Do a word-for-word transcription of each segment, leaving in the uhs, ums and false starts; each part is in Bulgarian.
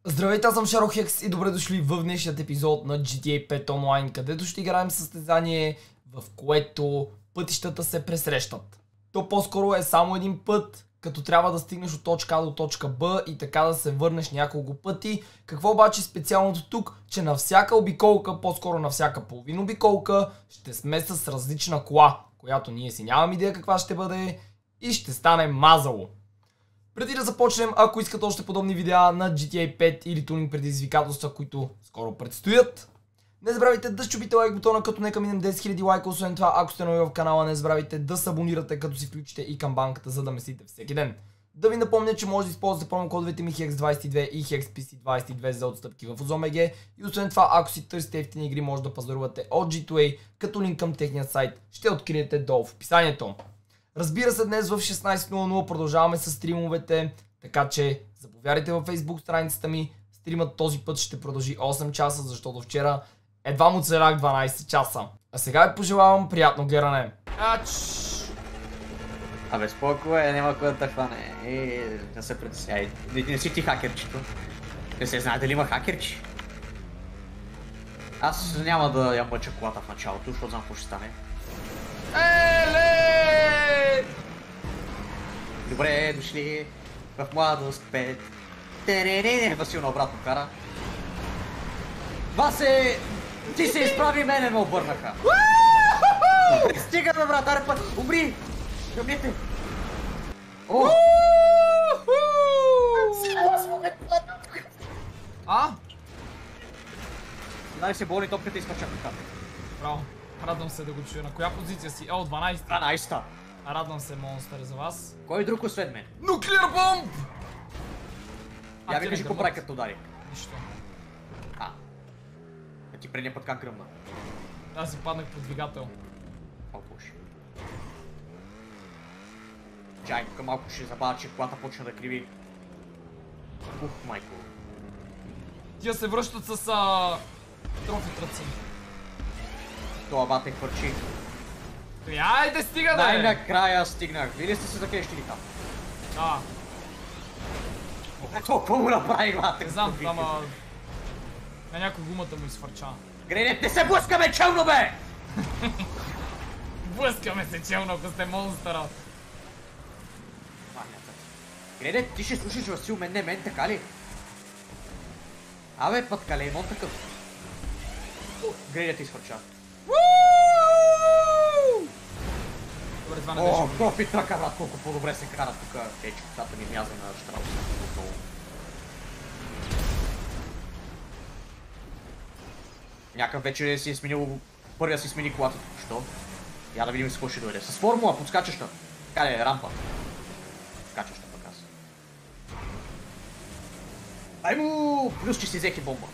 Здравейте, аз съм Шарохекс и добре дошли в днешният епизод на джи ти ей пет онлайн, където ще играем състезание, в което пътищата се пресрещат. То по-скоро е само един път, като трябва да стигнеш от точка А до точка Б и така да се върнеш няколко пъти. Какво обаче специалното тук, че на всяка обиколка, по-скоро на всяка половина обиколка, ще сме с различна кола, която ние си нямаме идея каква ще бъде и ще стане мазало. Преди да започнем, ако искате още подобни видеа на джи ти ей пет или тунинг предизвикателства, които скоро предстоят, не забравяйте да щупите лайк бутона, като нека минем десет хиляди лайка. Освен това, ако сте нови в канала, не забравяйте да се абонирате, като си включите и камбанката, за да месите всеки ден. Да ви напомня, че може да използвате промокодовете ми хекс двайсет и две и хекс пи си двайсет и две за отстъпки в ОзонБГ. И освен това, ако си търсите ефтини игри, може да пазарувате от джи ту ей, като линк към техния сайт ще откриете долу в описанието. Разбира се, днес в шестнайсет нула нула продължаваме с стримовете, така че заповядайте във Facebook страницата ми. Стримът този път ще продължи осем часа, защото вчера едва му целях дванайсет часа. А сега ви пожелавам приятно гледане. Ач! Абе, споко е, няма кой да те хване. Е, не се притесняй. Не, не си ти хакерчето. Не се знае дали има хакерчи. Аз няма да я мъча колата в началото, защото знам какво ще стане. Еле! Добре, дошли в младост пет. Теререре, Васил на обратно кара. Васе, ти се изправи, мене ме обърнаха. Стига бе, брат, аре път, умри! Гъбните! О! А? Дай се боли топката и изпача куката. Браво, радвам се да го чуя. На коя позиция си? О, дванайсета. дванайсета. Радвам се, монстър, за вас. Кой друг освен мен? Нуклеар бомб! Я ви кажи какво прави като удари. Нищо. А. А ти предния път как гръмна? Аз си паднах по двигател. Малко уж. Чай, тук малко ще забавя, че колата почна да криви. Ух, майко. Тия се връщат с а... трофи тръци. Това бате хвърчи. Той, айде стига, да! Най-накрая стигнах. Вие сте се закрещили там? Да. Ето, какво му направих, бате? Не знам, ама... на някой гумата му изфърча. Грейдет, не се блъскаме челно, бе! Блъскаме се челно, ако сте монстъра. Грейдет, ти ще слушаш Васил, мен не мен, така ли? Абе, пъткале, имон такъв. Грейдет изфърча. Добре, това не беше. О, кофи тръка, брат, колко по-добре се кара тук. Ей, че косата ми мяза на Штраус. Някакъв вече си е сменил, първия си смени колата току-що. Я да видим с какво ще дойде. С формула, подскачаща. Къде е рампа? Скачаща пък аз. Дай му! Плюс, че си взех и бомба.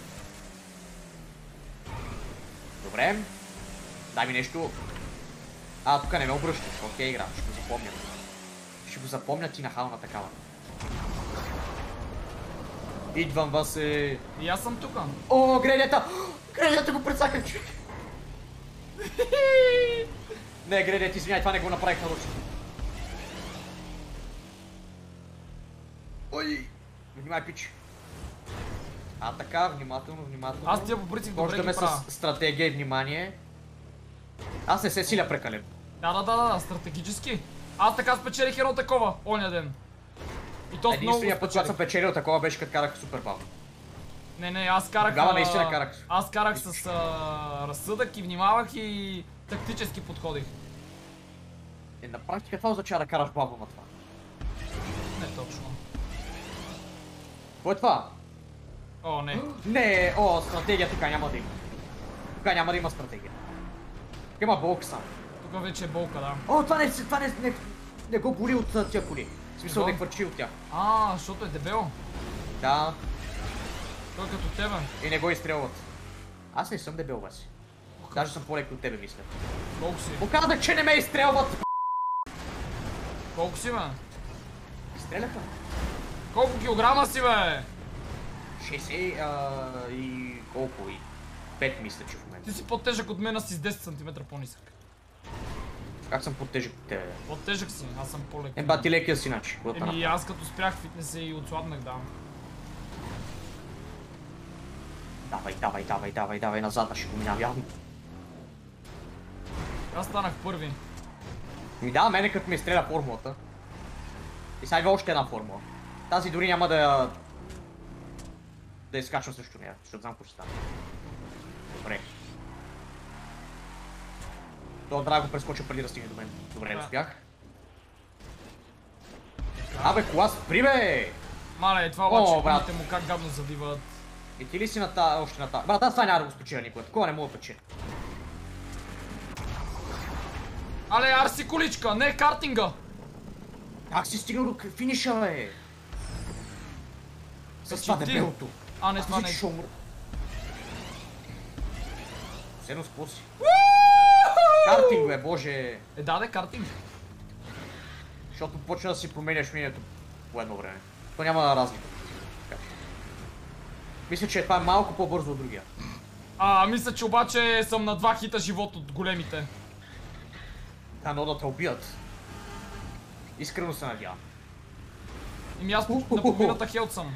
Добре. Дай ми нещо. А, тук не ме обръщаш. Окей, игра, ще го запомня. Ще го запомня ти на хална такава. Идвам, Васе. И аз съм тука. О, Грейдета! Грейдета го прецаках, човек! Не, Грейдет, извиняй, това не го направих нарочно. Ой! Внимай, пич. А така, внимателно, внимателно. Аз тия по принцип добре ги правя. правя. С стратегия и внимание. Аз не се силя прекалено. Да, да, да, да, стратегически. Аз така спечелих едно такова, оня ден. И то много единствения път, когато съм печелил такова, беше като карах супер бавно. Не, не, аз карах... Тогава наистина карах. Аз карах с а, разсъдък и внимавах и тактически подходих. Е, на практика това означава да караш бавно на това. Не точно. Какво е това? О, не. Не, о, стратегия тук няма да има. Тук няма да има стратегия. Тук има болка само. Тук вече е болка, да. О, това не, това не, не, не го боли от тия коли. В смисъл не хвърчи от тях. А, защото е дебел. Да. Той като тебе. И не го изстрелват. Аз не съм дебел, Васи. Даже съм по-леко от тебе, мисля. Колко си? Показах, че не ме изстрелват! Колко си, бе? Изстреляха. Колко килограма си, бе? шейсет а, и колко и? пет мисля, че в момента. Ти си по-тежък от мен, а си с десет сантиметра по-нисък. Как съм по-тежък от тебе? По-тежък си, аз съм по-лек. Еба ти лекия си, значи. Еми аз като спрях фитнеса и отслабнах, да. Давай, давай, давай, давай, давай, назад, ще го минам явно. Аз станах първи. Ми да, мене като ми изстреля формулата. И сега идва още една формула. Тази дори няма да... да изкачвам срещу нея, защото знам какво ще стане. Добре. Това драго прескоча преди да стигне до мен. Добре, не успях. Абе, кола спри, бе! Мале, това обаче, помните му как гадно завиват. И ти ли си на та... още на та... Брат, аз това няма да го спечеля никога, такова не мога да печеля. Але, арси количка, не картинга! Как си стигнал до финиша, бе? С това дебелото. А, не, това не. Седно с какво си? Картинг, бе, боже. Е, да, де, картинг. Защото почна да си променяш мнението по едно време. То няма разлика. Мисля, че това е малко по-бързо от другия. А, мисля, че обаче съм на два хита живот от големите. Да, но да те убият. Искрено се надявам. Ими аз на половината хелт съм.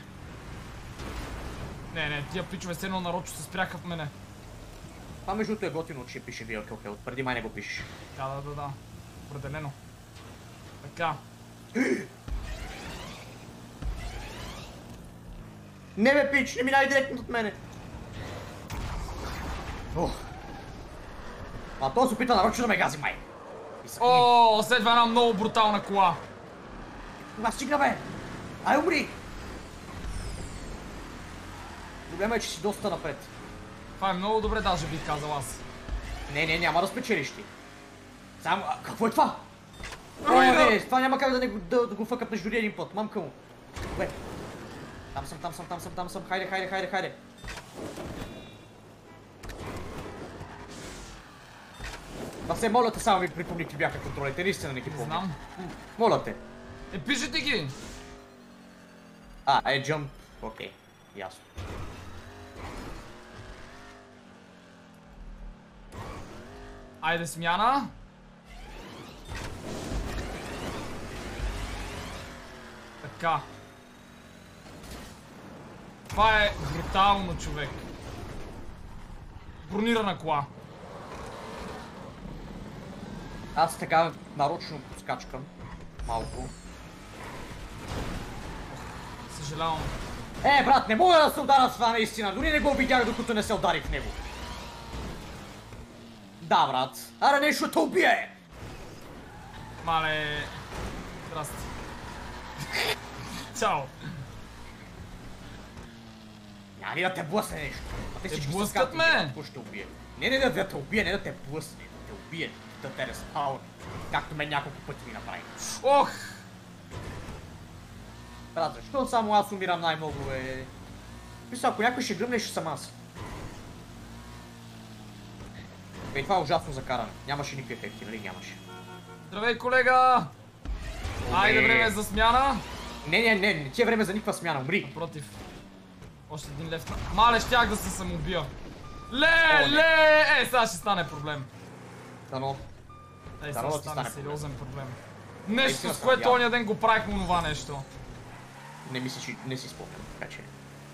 Не, не, тия пичове седно нарочно се спряха в мене. Това междуто е готино, че пише Vehicle Health. Преди май не го пишеш. Да, да, да, да. Определено. Така. Не бе, пич, не минай директно от мене. Ох. А то се опита нарочно да ме гази, май. О, следва една много брутална кола. Кога стигна, бе? Ай, умри! Проблема е, че си доста напред. Това е много добре, даже бих казал аз. Не, не, няма да спечелиш ти. Само, а, какво е това? Ой, не, това няма как да, не, да, да го фъкат между един път, мамка му. Бе. Там съм, там съм, там съм, там съм, хайде, хайде, хайде, хайде. Ба се, моля те, само ми припомни какви бяха контролите, наистина не ги помня. Знам. Моля те. Е, пишете ги! А, е jump, окей, ясно. Айде смяна. Така. Това е брутално, човек. Бронирана кола. Аз така нарочно подскачкам. Малко. Съжалявам. Е, брат, не мога да се удара с това наистина. Дори не го видях, докато не се ударих в него. Да, брат. Аре, нещо те убие! Мале... Здрасти. Чао. Няма ли да те блъсне нещо? А те всички блъскат ме! Какво ще убие? Не, не да те убие, не да те блъсне. Да те убие, да те респауни. Както мен няколко пъти ми направи. Ох! Брат, защо само аз умирам най-много, бе? Мисля, ако някой ще гръмне, ще съм аз. Бе, това е ужасно закаране. Нямаше никакви ефекти, нали? Нямаше. Здравей, колега! Айде, време е за смяна. Не, не, не, не ти е време за никаква смяна, умри. Напротив. Още един лев на... Мале, щях да се самоубия. Ле, ле! Е, сега ще стане проблем. Дано. Е, сега ще стане сериозен проблем. Нещо, Нещо, с което ония ден го правихме онова нещо. Не мисля, че не си спомням, така че...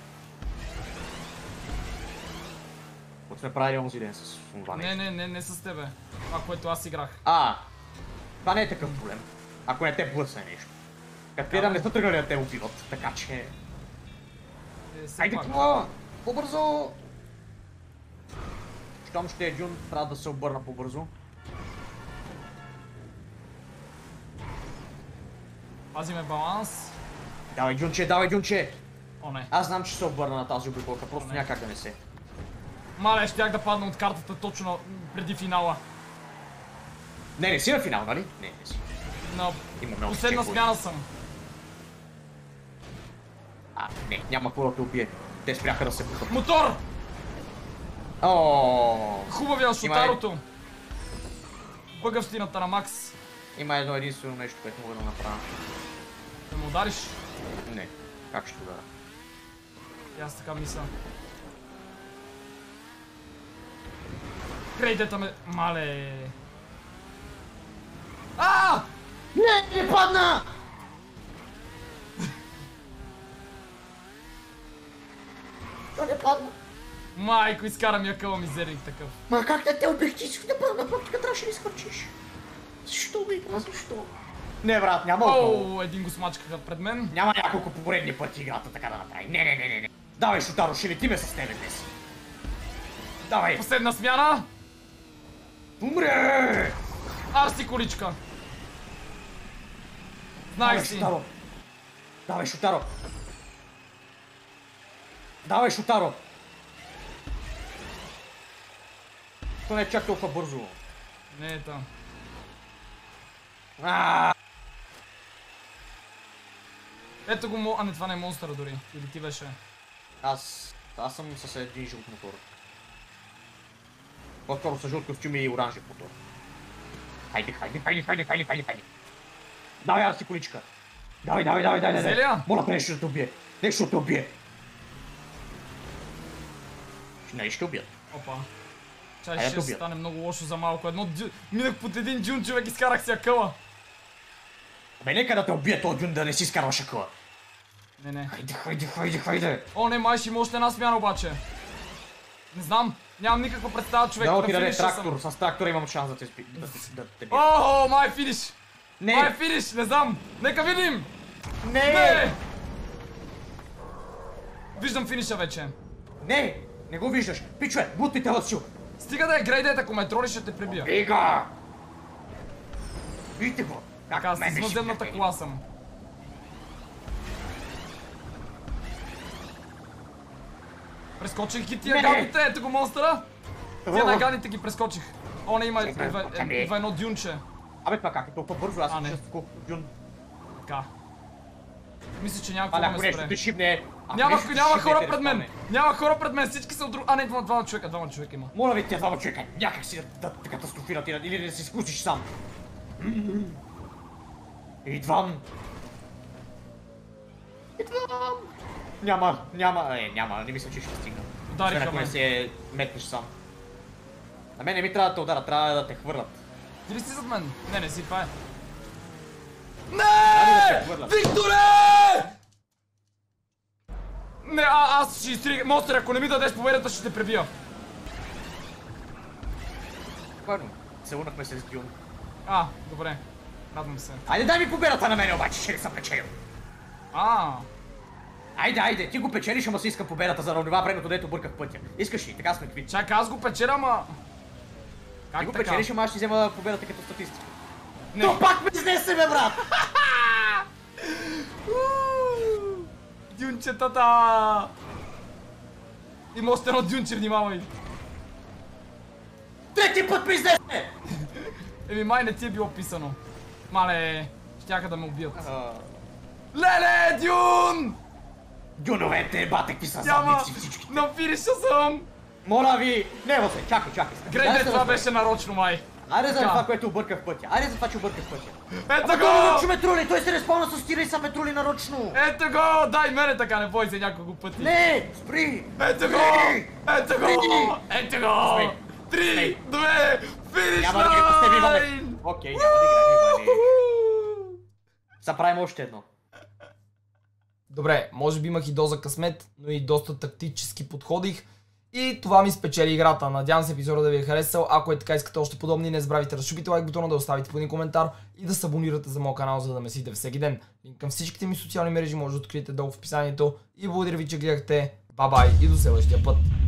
Какво сме правили онзи ден с това нещо? Не, не, не, не с тебе. Това, което аз играх. А, това не е такъв проблем. Ако не те блъсне нещо. Като гледам, не са тръгнали да те убиват, така че... Е, айде, това! По-бързо! Щом ще е Джун, трябва да се обърна по-бързо. Пазиме баланс. Давай, Джунче, давай, Джунче! О, не. Аз знам, че се обърна на тази обиколка, просто няма как да не се. Мале, щях да падна от картата точно преди финала. Не, не си на финал, нали? Не, не си. На Имаме още последна чекове. смяна съм. А, не, няма какво да те убие. Те спряха да се путат. Мотор! Ооо. Хубавия шутарото. Бъгавщината на Макс. Има едно единствено нещо, което мога да направя. Да му удариш? Не, как ще удара? И аз така мисля. Крейдета ме... Мале... А! Не, не падна! То не падна. Майко, изкара ми акъла мизерник такъв. Ма как да те убих, ти си на практика трябваше да изхвърчиш. Защо бе, а защо? Не, брат, няма отново. Оу, един го смачкаха пред мен. Няма няколко поредни пъти играта така да направи. Не, не, не, не, не. Давай, Шутаро, ще летиме с тебе днес. Давай. Последна смяна. Умре! Арси количка. Знаех си. Шутаро. Давай, Шутаро. Давай, Шутаро. То не е чак толкова бързо. Не е там. Аааа! Ето го мо... А не, това не е монстъра дори. Или ти беше? Аз... Аз съм с един жълт мотор. По-скоро с жълт костюм и оранжев мотор. Хайде, хайде, хайде, хайде, хайде, хайде, хайде. Давай, Арси количка. Давай, давай, давай, давай, давай. Зелия? Моля, нещо да те убие. Нещо да те убие. Нали ще убият. Опа. Чай Айде, ще убият. стане много лошо за малко. Едно дю... Минах под един дюн, човек, изкарах си акъла. Абе, нека да те убие този дюн, да не си изкарваш акъла. Не, не. Хайде, хайде, хайде, хайде. О, не, май ще има още една смяна обаче. Не знам. Нямам никаква представа, човек. Да, ти даде финиша трактор. съм. С трактора имам шанс да те спи... да, да, да те бия. О, май финиш. Не! Май финиш, не знам. Нека видим. Не! Не! Виждам финиша вече. Не! Не го виждаш! Пичове, бутни те Васил! Стига да е грейдет, ако ме троли, ще те пребия. Ига! Вижте го! Така, с мен ще извънземната ме кола съм. Прескочих ги тия Не! гадите, ето го монстъра. Тия О! наганите ги прескочих. О, не, има Чакай, едва чакай. едва едно дюнче. Абе, това как е толкова бързо? Аз А, съм не. чест колкото дюн. Така. Мисля, че няма А, какво да ако ме нещо спре. те шибне... ако Няма, нещо те няма шибне, хора те пред мен! разпадне. Няма хора пред мен, всички са от друг... А не, двама, двама човека, двама човека, двама човека има. Моля ви, те двама човека, някак си да, да, да катастрофират или да се изключиш сам. Идвам. Идвам. Няма, няма, е, няма, не мисля, че ще стигна. Удариха Освен ако ме. не се метнеш сам. На мен не ми трябва да те ударят, трябва да те хвърлят. Ти ли си зад мен? Не, не си, това е. Трябва да те Не! хвърлят. Викторе! Не, а, аз ще изтрих... Монстър, ако не ми дадеш победата, ще те пребия. Първо, целунахме се с Дюн. А, добре. Радвам се. Айде дай ми победата на мене обаче, ще ли съм печелил. А, Айде, айде, ти го печелиш, ама си искам победата за равнова времето, дето бърках пътя. Искаш ли? Така сме квит. чакай, аз го печеля, ама... Ти Как го така? печелиш, ама аз ще взема победата като статистика. Не. То пак ме изнесе, бе, брат! Уу, Дюнчетата! Има още едно дюнче, внимавай. Трети път ме изнесе! Еми, май не ти е било писано. Мале, щяха да ме убият. А, Леле, Дюн! Дюновете, бате, какви са Няма, задници всички. на финиша съм! Моля ви, не, Васе, чакай, чакай. Грейде, Дай да това разбера. беше нарочно, май. Айде за Така. това, което обърках пътя. Айде за това, че обърках пътя. Ето Ама той нарочно го! ме трули, той се респауна с тира и са ме трули нарочно. Ето го! Дай мене така, не бой се няколко пъти. Не, спри! Ето го! Ето го! Ето го! Спри. Три, Спри. две, финиш Няма да ги постави, Иване. лайн! Окей, няма да играм, Иване. Заправим още едно. Добре, може би имах и доза късмет, но и доста тактически подходих. И това ми спечели играта. Надявам се епизода да ви е харесал. Ако е така, искате още подобни, не забравяйте да щупите лайк бутона, да оставите по един коментар и да се абонирате за моят канал, за да ме следите всеки ден. Линк към всичките ми социални мрежи може да откриете долу в описанието. И благодаря ви, че гледахте. Бай-бай и до следващия път.